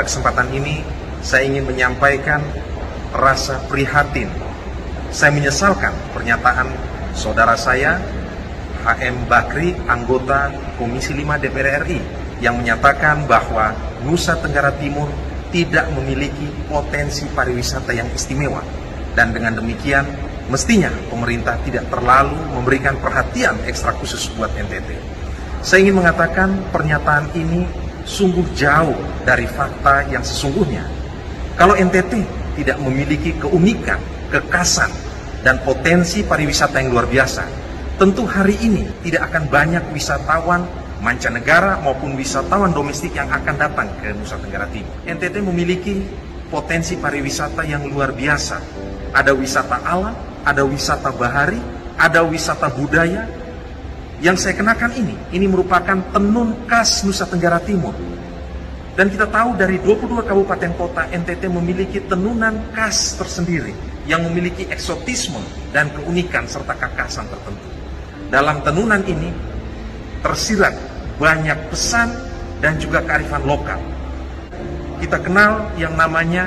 Pada kesempatan ini, saya ingin menyampaikan rasa prihatin. Saya menyesalkan pernyataan saudara saya, HM Bakri, anggota Komisi 5 DPR RI, yang menyatakan bahwa Nusa Tenggara Timur tidak memiliki potensi pariwisata yang istimewa. Dan dengan demikian, mestinya pemerintah tidak terlalu memberikan perhatian ekstra khusus buat NTT. Saya ingin mengatakan pernyataan ini sungguh jauh dari fakta yang sesungguhnya. Kalau NTT tidak memiliki keunikan, kekhasan, dan potensi pariwisata yang luar biasa, tentu hari ini tidak akan banyak wisatawan mancanegara maupun wisatawan domestik yang akan datang ke Nusa Tenggara Timur. NTT memiliki potensi pariwisata yang luar biasa. Ada wisata alam, ada wisata bahari, ada wisata budaya. Yang saya kenakan ini merupakan tenun khas Nusa Tenggara Timur. Dan kita tahu dari 22 kabupaten kota, NTT memiliki tenunan khas tersendiri yang memiliki eksotisme dan keunikan serta kekhasan tertentu. Dalam tenunan ini tersirat banyak pesan dan juga kearifan lokal. Kita kenal yang namanya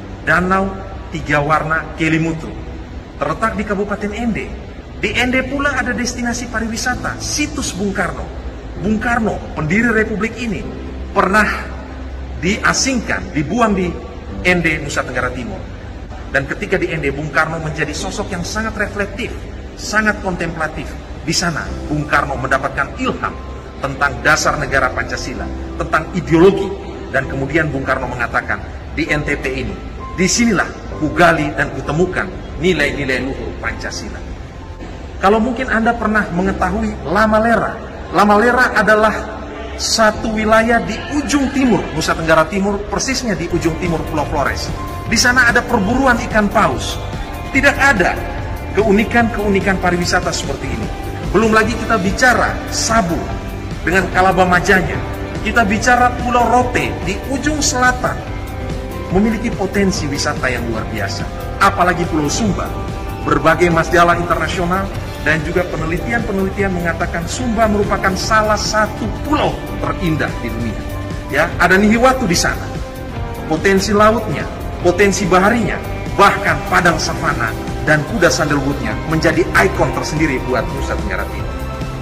Danau Tiga Warna Kelimutu, terletak di Kabupaten Ende. Di Ende pula ada destinasi pariwisata, situs Bung Karno. Bung Karno, pendiri Republik ini, pernah diasingkan, dibuang di Ende, Nusa Tenggara Timur. Dan ketika di Ende, Bung Karno menjadi sosok yang sangat reflektif, sangat kontemplatif. Di sana, Bung Karno mendapatkan ilham tentang dasar negara Pancasila, tentang ideologi. Dan kemudian Bung Karno mengatakan, di NTT ini, disinilah kugali dan kutemukan nilai-nilai luhur Pancasila. Kalau mungkin Anda pernah mengetahui Lamalera. Lamalera adalah satu wilayah di ujung timur Nusa Tenggara Timur, persisnya di ujung timur Pulau Flores. Di sana ada perburuan ikan paus. Tidak ada keunikan-keunikan pariwisata seperti ini. Belum lagi kita bicara Sabu dengan Kalabamajanya. Kita bicara Pulau Rote di ujung selatan, memiliki potensi wisata yang luar biasa. Apalagi Pulau Sumba. Berbagai majalah internasional dan juga penelitian-penelitian mengatakan Sumba merupakan salah satu pulau terindah di dunia. Ya, ada Nihiwatu di sana. Potensi lautnya, potensi baharinya, bahkan padang savana dan kuda sandalwoodnya menjadi ikon tersendiri buat Nusa Tenggara Timur.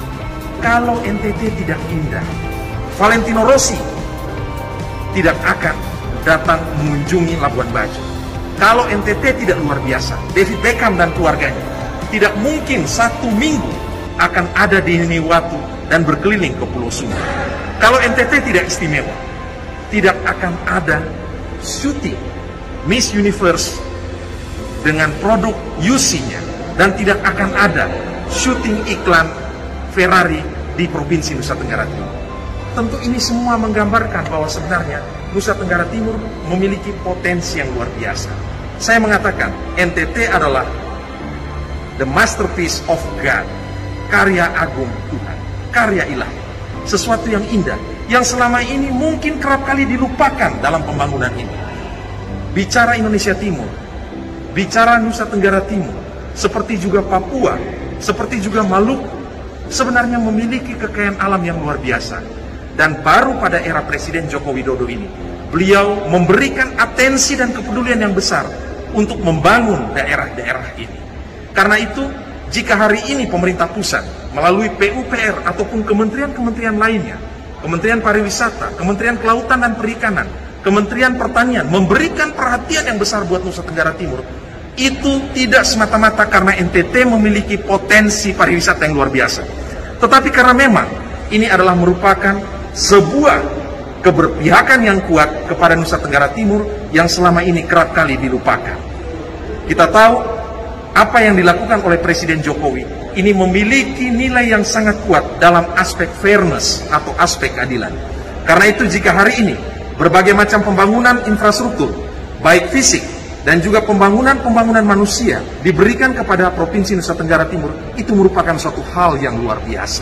Kalau NTT tidak indah, Valentino Rossi tidak akan datang mengunjungi Labuan Bajo. Kalau NTT tidak luar biasa, David Beckham dan keluarganya tidak mungkin 1 minggu akan ada di Nihiwatu dan berkeliling ke Pulau Sumba. Kalau NTT tidak istimewa, tidak akan ada syuting Miss Universe dengan produk UC-nya, dan tidak akan ada syuting iklan Ferrari di Provinsi Nusa Tenggara Timur. Tentu ini semua menggambarkan bahwa sebenarnya Nusa Tenggara Timur memiliki potensi yang luar biasa. Saya mengatakan NTT adalah the masterpiece of God, karya agung Tuhan, karya ilahi, sesuatu yang indah, yang selama ini mungkin kerap kali dilupakan dalam pembangunan ini. Bicara Indonesia Timur, bicara Nusa Tenggara Timur, seperti juga Papua, seperti juga Maluku, sebenarnya memiliki kekayaan alam yang luar biasa. Dan baru pada era Presiden Joko Widodo ini, beliau memberikan atensi dan kepedulian yang besar untuk membangun daerah-daerah ini. Karena itu, jika hari ini pemerintah pusat melalui PUPR ataupun kementerian-kementerian lainnya, Kementerian Pariwisata, Kementerian Kelautan dan Perikanan, Kementerian Pertanian memberikan perhatian yang besar buat Nusa Tenggara Timur, itu tidak semata-mata karena NTT memiliki potensi pariwisata yang luar biasa, tetapi karena memang ini adalah merupakan sebuah keberpihakan yang kuat kepada Nusa Tenggara Timur yang selama ini kerap kali dilupakan. Kita tahu apa yang dilakukan oleh Presiden Jokowi ini memiliki nilai yang sangat kuat dalam aspek fairness atau aspek keadilan. Karena itu jika hari ini berbagai macam pembangunan infrastruktur, baik fisik dan juga pembangunan manusia diberikan kepada Provinsi Nusa Tenggara Timur, itu merupakan suatu hal yang luar biasa.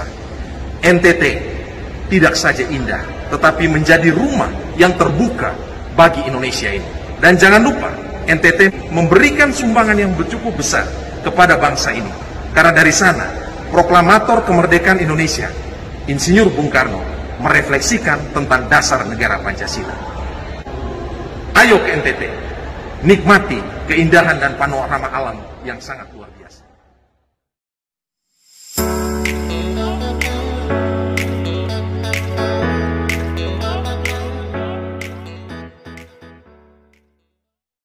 NTT tidak saja indah, tetapi menjadi rumah yang terbuka bagi Indonesia ini. Dan jangan lupa, NTT memberikan sumbangan yang cukup besar kepada bangsa ini. Karena dari sana, proklamator kemerdekaan Indonesia, Insinyur Bung Karno, merefleksikan tentang dasar negara Pancasila. Ayo ke NTT, nikmati keindahan dan panorama alam yang sangat luar biasa.